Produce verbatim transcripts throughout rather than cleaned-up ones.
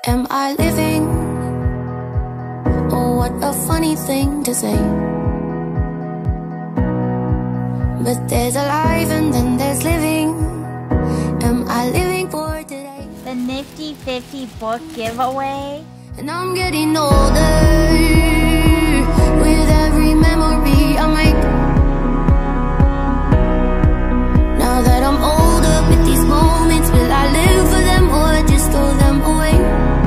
Am I living? Oh, what a funny thing to say. But there's alive and then there's living. Am I living for today? The Nifty fifty book giveaway. And I'm getting older with every memory I make. Now that I'm older with these moments, will I live for them or just throw them away?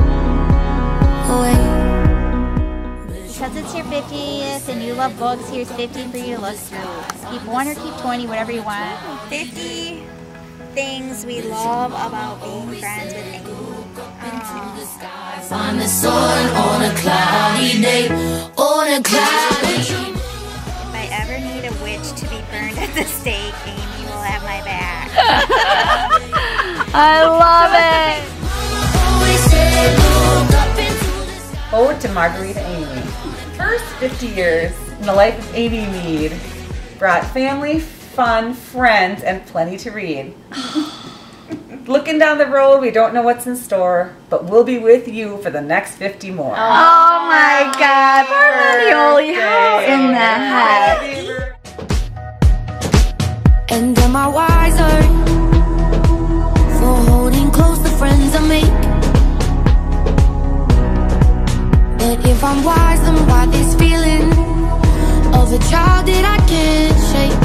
Away. Because it's your fiftieth and you love books, here's fifty for you to look through. Keep one or keep twenty, whatever you want. fifty things we love about being friends with Amy. Find the sun on a cloudy day, on a cloudy day. If I ever need a witch to be burned at the stake, Amy will have my back. I love it! Ode to Margarita Amy. First fifty years in the life of Amy Mead brought family, fun, friends, and plenty to read. Looking down the road, we don't know what's in store, but we'll be with you for the next fifty more. Oh, oh my God, Marlanioli, how in the heck? And am I wiser for holding close the friends I make? But if I'm wise, then why this feeling of a child that I can't shake?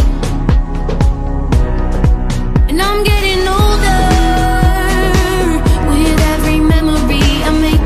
And I'm getting older with every memory I make.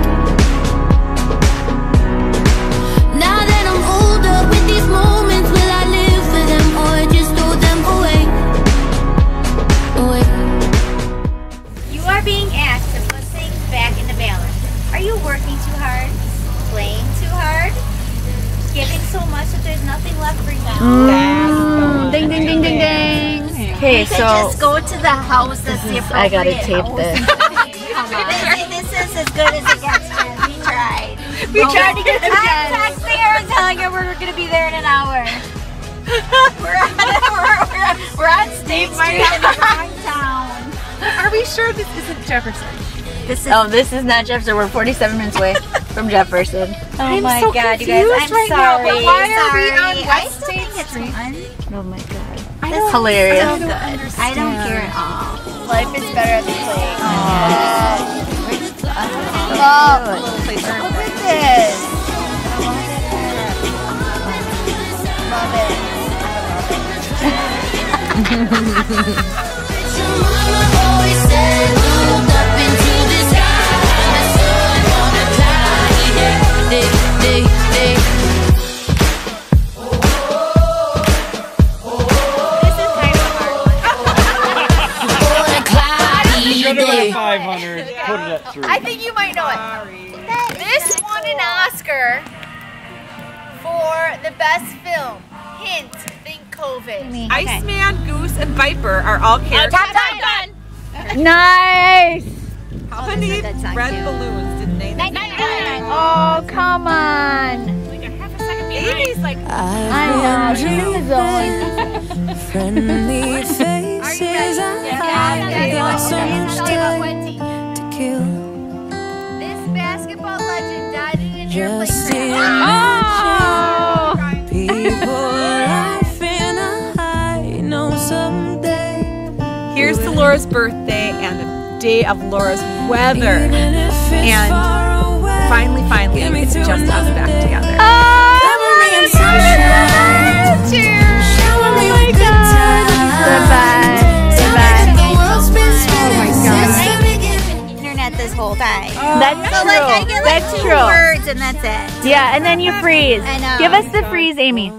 Now that I'm older with these moments, will I live for them or just throw them away? Away. You are being asked to put things back into balance. Are you working too hard? Playing too hard? Giving so much that there's nothing left for you? Mm, ding, ding, ding, ding, ding. Okay, you could so just go to the house that's the appropriate I gotta tape house. this. Come on. This, this is as good as it gets, Jen. We tried. We tried to get it I'm again. texting her and telling her we're going to be there in an hour. we're, on, we're, we're, we're on State Street in the wrong town. Are we sure this isn't Jefferson? This is, Oh, this is not Jefferson. We're forty-seven minutes away from Jefferson. oh I'm my so God, you guys. I'm confused right now, sorry. but why are we sorry. on I West still think State it's Street? fun. Oh my God. This That's is hilarious. so good. I don't care at all. Life is better at the plate. Oh, Look at this. Love it. Your mama always said, look up into the sky. The sun on a cloudy day, day, day, day. This is kind of a hard one. On a cloudy day. five hundred. Put it at three. I think you might know it. This won an Oscar for the best film. Hint, think COVID. Okay. Iceman, Goose, and Viper are all characters. Top Gun. nice. How Oh, many this is a good song, red too. balloons did they Nine, nine, nine. Oh, come on. Amy's like, I know. She's in the zone. Friendly faces, I got so much time to kill. This basketball legend died in an airplane Just in crash. Oh. people laughing, I know someday. here's to Laura's birthday and the day of Laura's weather. Even if it's And far away, Finally, finally, get me it's through just us another back day. together. Memory and sunshine. Cheers. Shower me with good times. Goodbye. Tell me that the world's been spinning God. since the beginning. Internet this whole time. That's So like I true. get like That's two true. words and that's it. Yeah, and then you freeze. I know. Give us the freeze, Amy.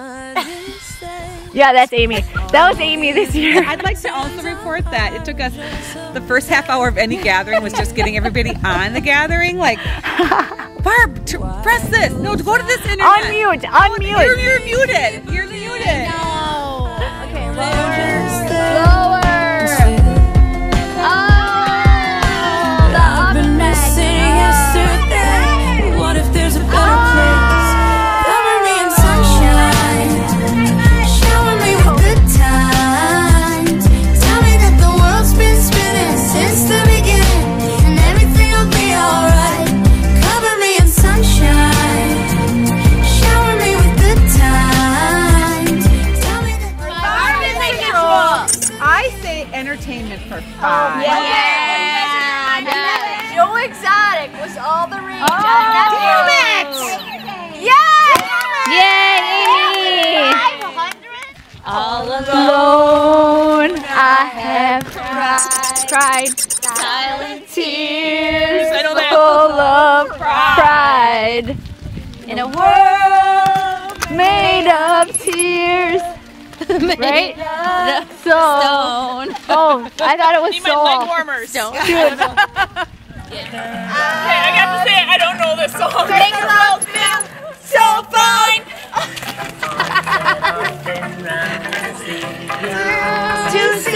Yeah, that's Amy. That was Amy this year. I'd like to also report that it took us the first half hour of any gathering was just getting everybody on the gathering. Like, Barb, t- press this. No, go to this internet. Unmute. You're, Unmute. you're muted. You're muted. No. Okay, lower. Lower. Oh, the I've been missing yesterday. What if there's a better place? Cover me in sunshine. Shower me with good times. Tell me that the world's been spinning since the beginning, and everything will be alright. entertainment for five. Yeah. Joe Exotic was all the rage. Oh, damn it! Yes! Yay, Amy! five hundred? All Alone, I have cried, cried silent tears I know that. full of pride in a world made of tears. Right? So, oh, I thought it was Need my leg soul. warmers. Dude, Okay, I got to say, I don't know this song. Make the world feel so fine. To